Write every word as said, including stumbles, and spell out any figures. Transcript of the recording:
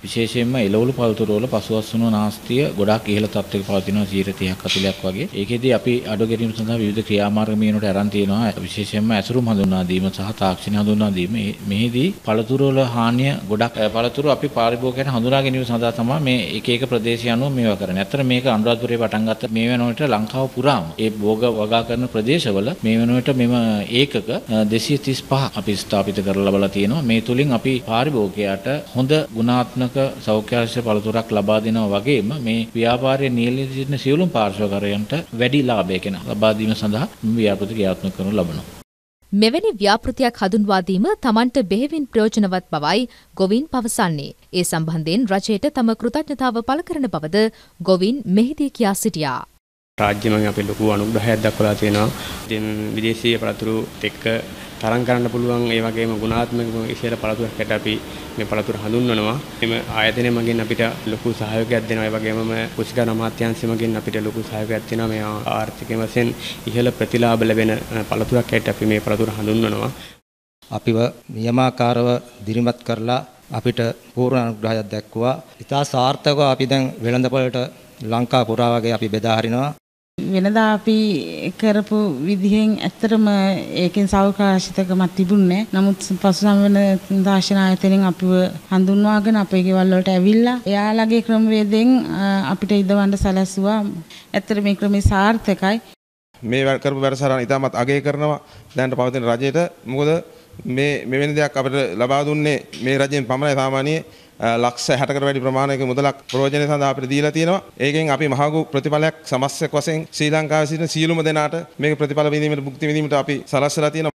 විශේෂයෙන්ම එළවලු පළතුරු වල පසුවස්සුණු නාස්තිය ගොඩාක් ඉහළ තත්ත්වයක පවතිනවා සියයට තිහක් අතුලයක් වගේ. ඒකෙදී අපි අඩු ගැනීම සඳහා විවිධ ක්‍රියාමාර්ග මේනට අරන් තියෙනවා. විශේෂයෙන්ම ඇසුරුම් හඳුන්වා දීම සහ තාක්ෂණ හඳුන්වා දීම. මෙහිදී පළතුරු වල හානිය ගොඩක් පළතුරු අපි පාරිභෝගිකයන් හඳුනා ගැනීම සඳහා තමයි මේ එක එක ප්‍රදේශය අනුව මේවා කරන්නේ. ඇත්තට මේක අනුරාධපුරයේ පටන් ගත්ත මේ වෙනකොට ලංකාව පුරාම ඒ භෝග වගා කරන ප්‍රදේශවල මේ වෙනකොට මෙම ඒකක දෙසිය තිස් පහ අපි ස්ථාපිත කරලා ලබලා තියෙනවා. මේ තුලින් අපි පාරිභෝගිකයාට හොඳ ගුණාත්මක සෞඛ්‍යාශ්‍ර පළතුරක් ලබා දෙනවා වගේම මේ ව්‍යාපාරයේ නියැලී සිටින සියලුම පාර්ශ්වකරයන්ට වැඩි ලාභයක ලබා දීම සඳහා ව්‍යාපෘති ක්‍රියාත්මක කරනු ලබනවා. මෙවැනි ව්‍යාපෘතියක් හඳුන්වා දීම තමන්ට බෙහෙවින් ප්‍රයෝජනවත් බවයි ගොවින් පවසන්නේ. ඒ සම්බන්ධයෙන් රජයට තම කෘතඥතාව පළ කරන බවද ගොවින් මෙහිදී කියා සිටියා. රාජ්‍යමය අපි ලොකු අනුග්‍රහයක් දක්වලා තියෙනවා. ඉතින් විදේශීය පළතුරු එක්ක තරම් කරන්න පුළුවන් ඒ වගේම ගුණාත්මක ඉහළ පළතුරකට අපි මේ පළතුරු හඳුන්වනවා. මේ ආයතනය මගින් අපිට ලොකු සහයෝගයක් දෙනවා. ඒ වගේම කුෂිකර්ම අමාත්‍යාංශය මගින් අපිට ලොකු සහයෝගයක් දෙනවා. මේ ආර්ථික වශයෙන් ඉහළ ප්‍රතිලාභ ලැබෙන පළතුරක් හැටියට අපි මේ පළතුරු හඳුන්වනවා. අපිව නියමාකාරව දිරිමත් කරලා අපිට පූර්ණ අනුග්‍රහයක් දක්වුවා. ඉතා සාර්ථකව අපි දැන් වෙළඳපොළට ලංකා පුරා වගේ අපි බෙදා හරිනවා. වෙනදා අපි කරපු විදිහෙන් ඇත්තටම ඒකෙන් සෞඛ්‍යාශිතකමක් තිබුණේ. නමුත් පසුසම්වන දාර්ශන ආයතනයෙන් අපිව හඳුන්වාගෙන අපේ ගෙවල් වලට ඇවිල්ලා එයාලගේ ක්‍රමවේදයෙන් අපිට ඉදවන්න සැලැස්සුවා. ඇත්තට මේ ක්‍රමේ සාර්ථකයි. මේ කරපු වැඩසටහන ඉතාමත් අගය කරනවා දැනට පවතින රජයට. මොකද මේ මෙවැනි දෙයක් අපිට ලබා දුන්නේ මේ රජයෙන් පමණයි. සාමාන්‍ය ලක්ෂ හැටකට වැඩි ප්‍රමාණයක මුදලක් ප්‍රයෝජන සඳහා අපිට දීලා තියෙනවා. ඒකෙන් අපි මහඟු ප්‍රතිඵලයක් සමස්තයක් වශයෙන් ශ්‍රී ලංකාවේ සිටින සියලුම දෙනාට මේක ප්‍රතිඵල විඳීමට මුක්ති විඳීමට අපි සලස්සලා තියෙනවා.